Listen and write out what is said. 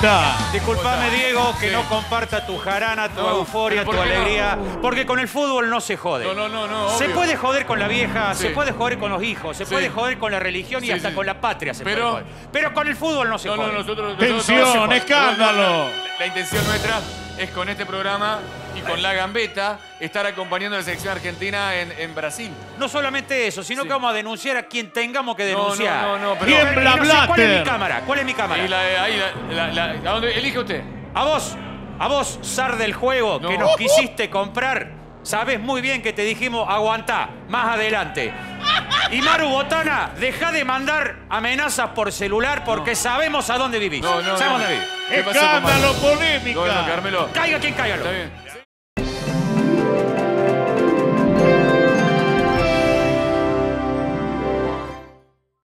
está? Disculpame, Diego, que no comparta tu jarana, tu euforia, tu alegría. Porque con el fútbol no se jode. No. Se Obvio. puede joder con la vieja, Sí. se puede joder con los hijos, se puede joder con la religión y hasta con la patria se puede joder. Pero con el fútbol no se jode. Nosotros Tensión, escándalo. La intención nuestra es con este programa y con La Gambeta estar acompañando a la selección argentina en Brasil. No solamente eso, sino que vamos a denunciar a quien tengamos que denunciar. Pero... Tiembla no sé, ¿cuál es mi Blatter. cámara? ¿Cuál es mi cámara? ¿A dónde? Elige usted. A vos, zar del juego, que nos quisiste comprar, sabés muy bien que te dijimos aguantá, más adelante. Y Maru Botana, dejá de mandar amenazas por celular porque sabemos a dónde vivís. Sabemos dónde vivís. ¿Qué pasó con Escándalo, Maru? polémica. Carmelo. Caiga quien caiga. Está bien.